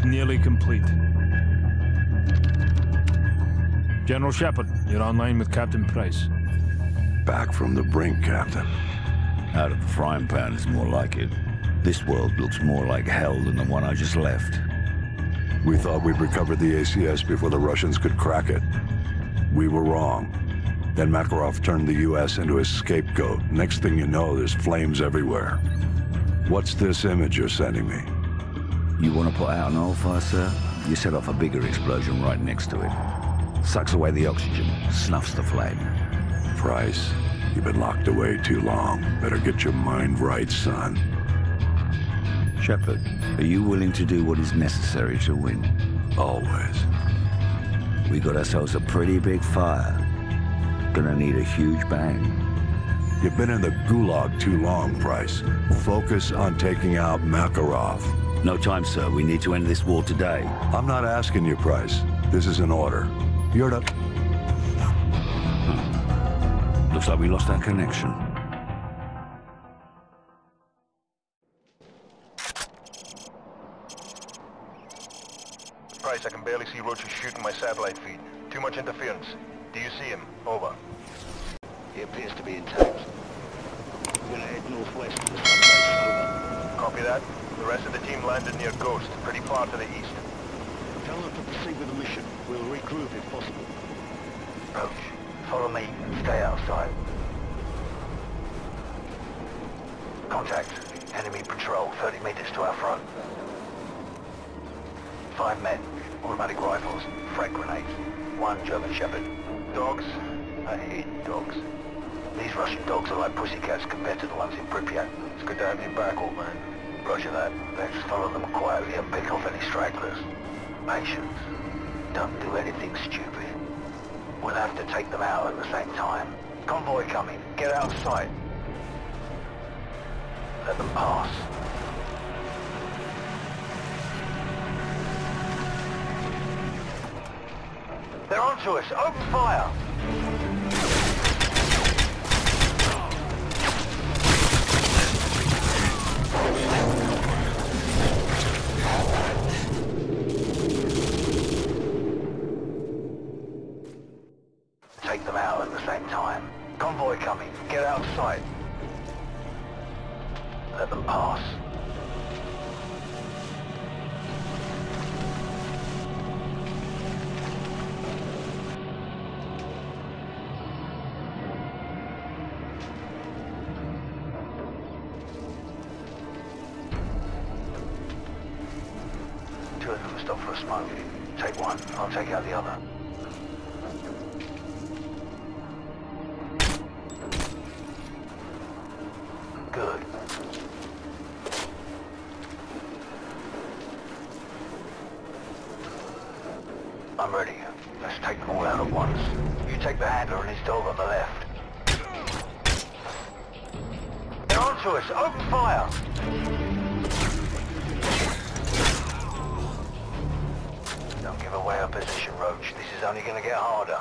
nearly complete. General Shepard, you're online with Captain Price. Back from the brink, Captain. Out of the frying pan is more like it. This world looks more like hell than the one I just left. We thought we'd recovered the ACS before the Russians could crack it. We were wrong. Then Makarov turned the US into his scapegoat. Next thing you know, there's flames everywhere. What's this image you're sending me? You want to put out an oil fire, sir? You set off a bigger explosion right next to it. Sucks away the oxygen, snuffs the flame. Price, you've been locked away too long. Better get your mind right, son. Shepard, are you willing to do what is necessary to win? Always. We got ourselves a pretty big fire. Gonna need a huge bang. You've been in the gulag too long, Price. Focus on taking out Makarov. No time, sir. We need to end this war today. I'm not asking you, Price. This is an order. You're to... Looks like we lost our connection. Price, I can barely see Roach shooting my satellite feed. Too much interference. Do you see him? Over. He appears to be intact. We're gonna head northwest to the subbase. Over. Copy that. The rest of the team landed near Ghost, pretty far to the east. Tell them to proceed with the mission. We'll regroup if possible. Roach, follow me. Stay outside. Contact. Enemy patrol 30 meters to our front. 5 men. Automatic rifles. Frag grenades. 1 German Shepherd. Dogs? I hate dogs. These Russian dogs are like pussycats compared to the ones in Pripyat. It's good to have you back, old man. Roger that. Let's follow them quietly and pick off any stragglers. Patience. Don't do anything stupid. We'll have to take them out at the same time. Convoy coming. Get out of sight. Let them pass. They're onto us. Open fire! Take them out at the same time. Convoy coming. Get out of sight. Let them pass. Two of them stop for a smoke. Take one, I'll take out the other. Good. I'm ready. Let's take them all out at once. You take the handler and his dog on the left. They're onto us! Open fire! Don't give away our position, Roach. This is only gonna get harder.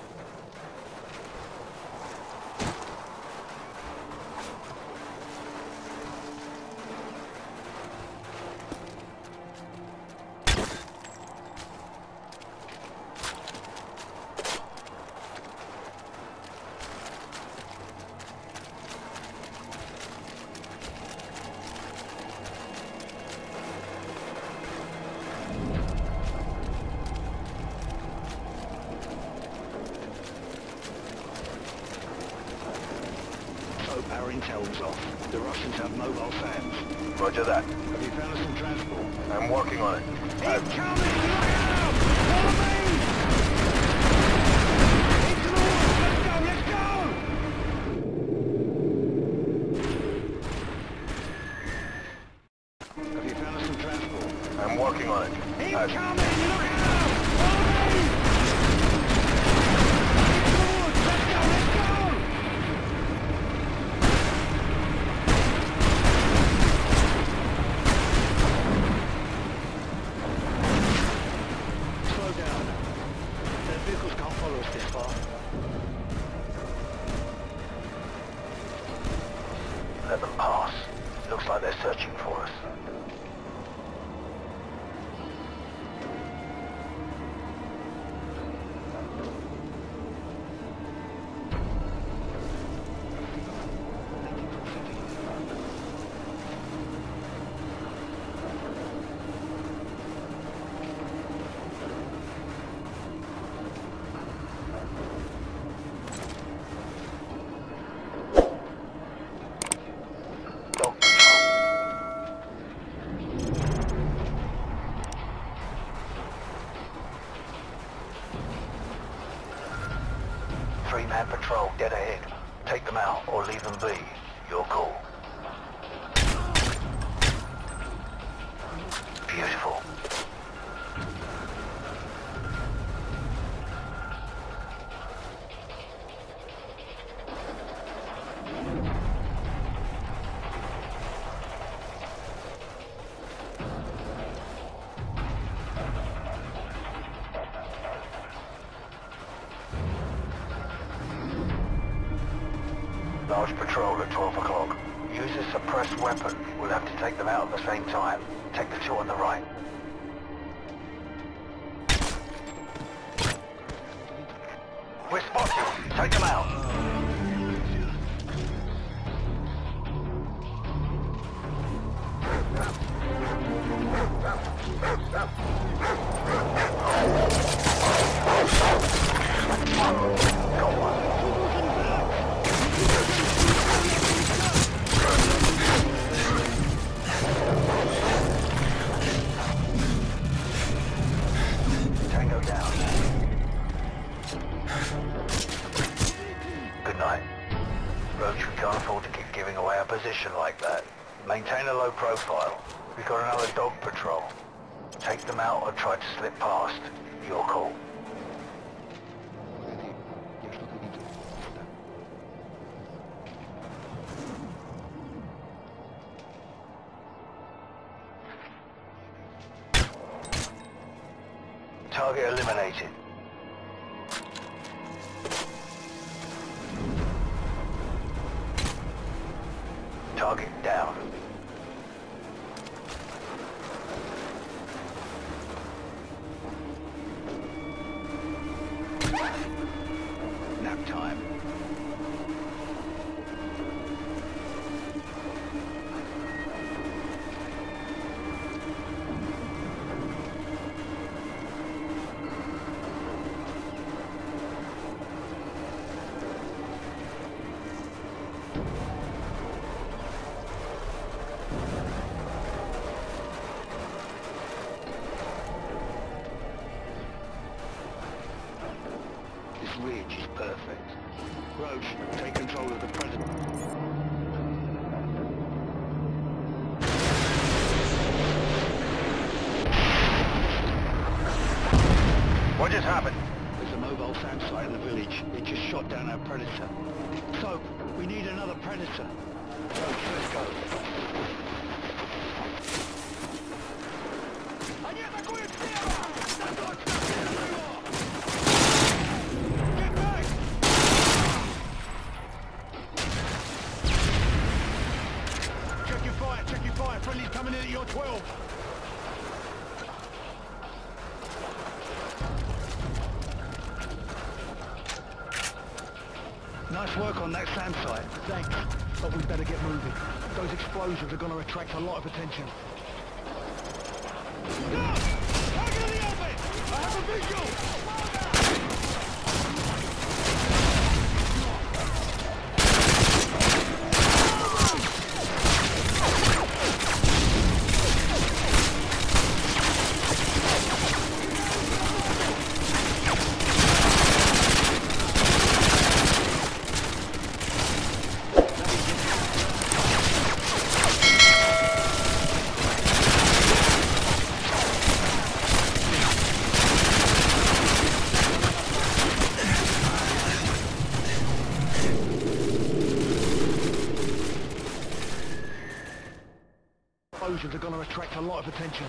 Our intel's off. The Russians have mobile fans. Roger that. Have you found us some transport? I'm working on it. Incoming! Look out! Follow me! Into the woods! Let's go! Have you found us some transport? I'm working on it. Incoming! Look out! Follow me! Into the woods! Let's go! Let them pass. Looks like they're searching for us. Get ahead. Take them out or leave them be. Your call. Beautiful. Large patrol at 12 o'clock. Use a suppressed weapon. We'll have to take them out at the same time. Take the two on the right. We're spotted. Take them out. Got one. Tango down. Good night. Roach, we can't afford to keep giving away our position like that. Maintain a low profile. We've got another dog patrol. Take them out or try to slip past. Your call. Target eliminated. Target down. Nap time. This ridge is perfect. Roach, take control of the president. What just happened? There's a mobile SAM site in the village. It just shot down our Predator. So, we need another Predator. Roach, let's go. Check your fire. Friendly's coming in at your 12. Nice work on that SAM site. Thanks. But we'd better get moving. Those explosions are going to attract a lot of attention. Go! Target in the open! I have a visual! Explosions are going to attract a lot of attention.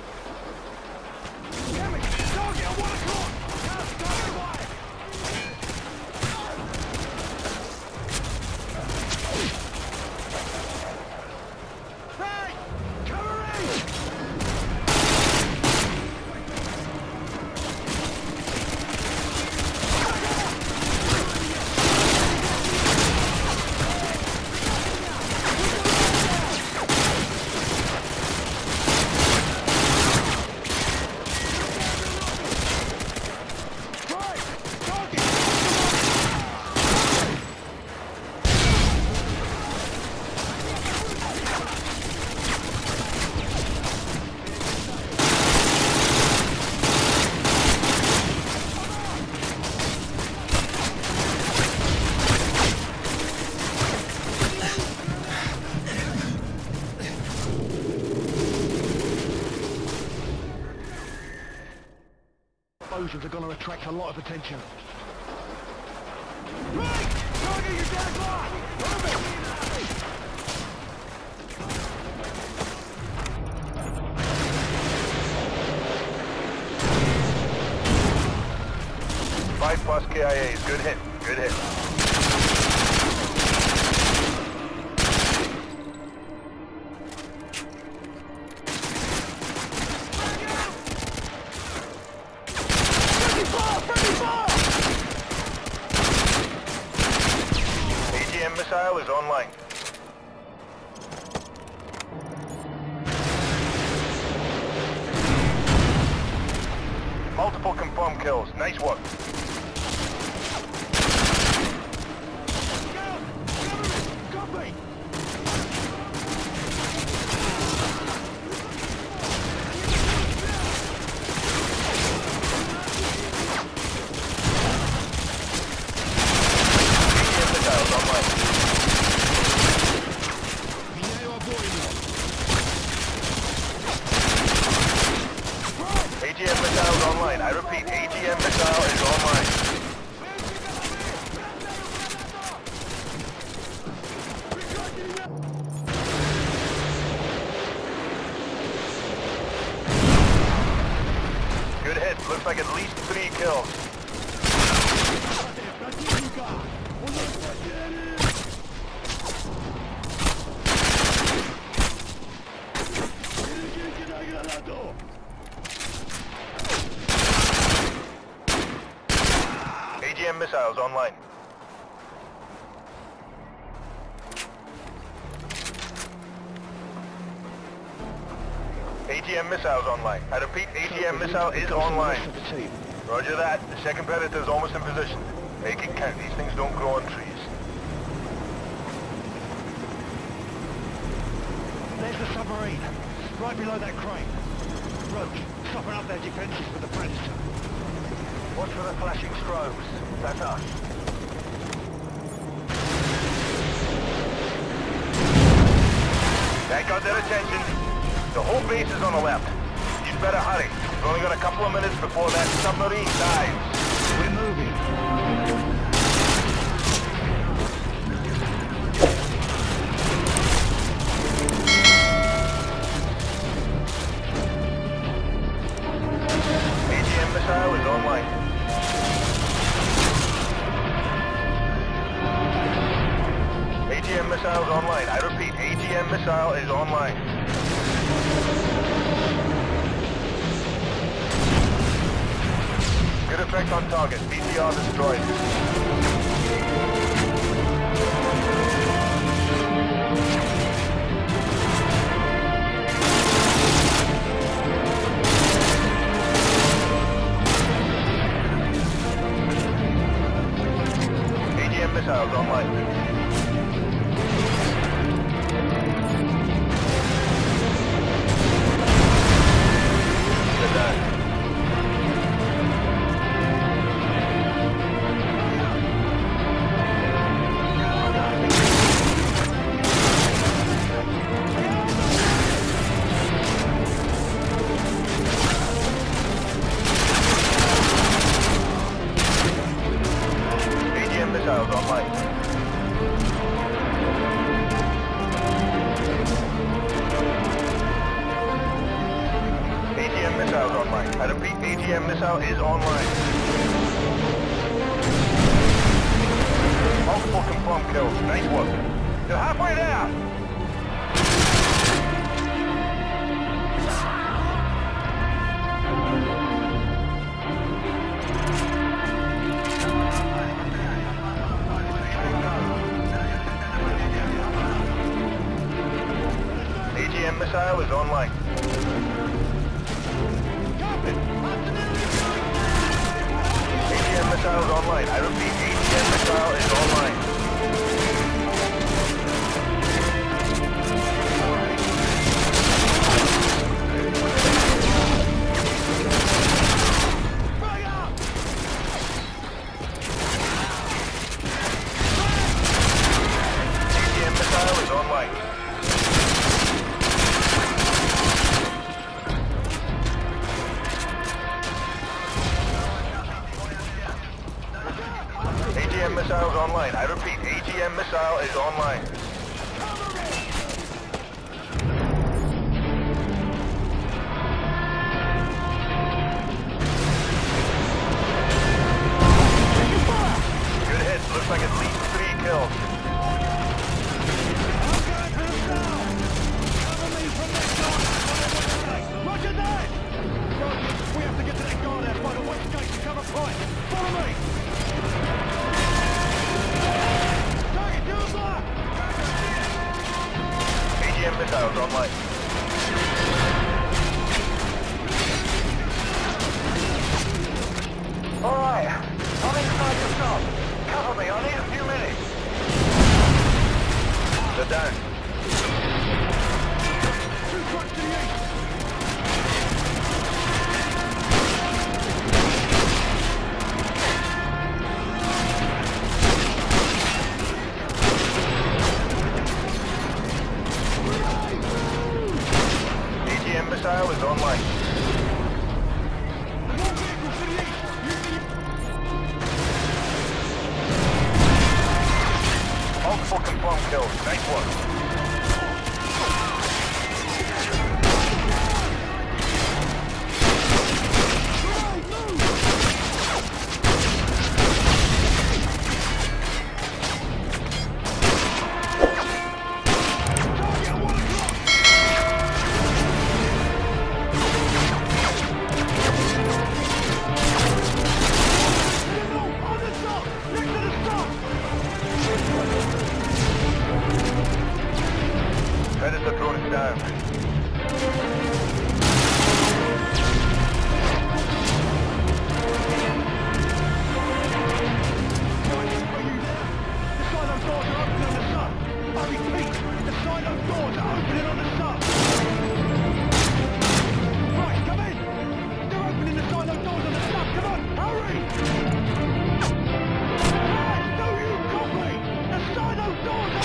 Damn it! Target at 1 o'clock! Target fire! Hey! Cover explosions are going to attract a lot of attention. Right! Target your dead block! Move 5+ KIAs. Good hit. Good hit. AGM missile is online. Multiple confirmed kills. Nice work. AGM missiles online. I repeat, AGM missile is online. Good hit. Looks like at least 3 kills. AGM missiles online. AGM missiles online. I repeat, AGM missile is online. Roger that. The second predator is almost in position. Make it count. These things don't grow on trees. There's the submarine. Right below that crane. Roach, stopping up their defenses for the predator. Watch for the flashing strobes. That's us. That got their attention. The whole base is on the left. You'd better hurry. We've only got a couple of minutes before that submarine dives. We're moving. AGM missile is online. AGM missile is online. I repeat, AGM missile is online. Good effect on target. BTR destroyed. AGM missiles online. Missiles online. AGM missiles online. I repeat, AGM missile is online. Multiple confirmed kills. Nice work. You're halfway there! AGM missile is online. AGM missile is online. I repeat, AGM missile is online. AGM missile is online. AGM missile is online. Good hit. Looks like at least 3 kills. Roger that! We have to get to that guard by the west gate to cover point. Follow me! Target, do a fire! AGM missiles online. Alright, I'm inside the stop. Cover me, I need a few minutes. They're down. 2 trucks to the east! AGM missile is online. More vehicles to the east! Multiple confirmed kills. Nice one. Predator drone is down. Doors